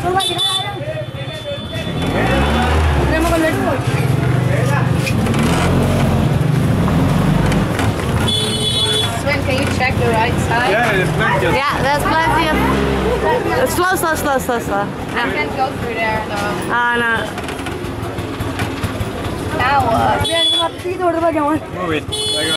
Sven, can you check the right side? Yeah, there's plenty of... Yeah, there's plenty of... Slow. I can't go through there though. No. Now what? Move it.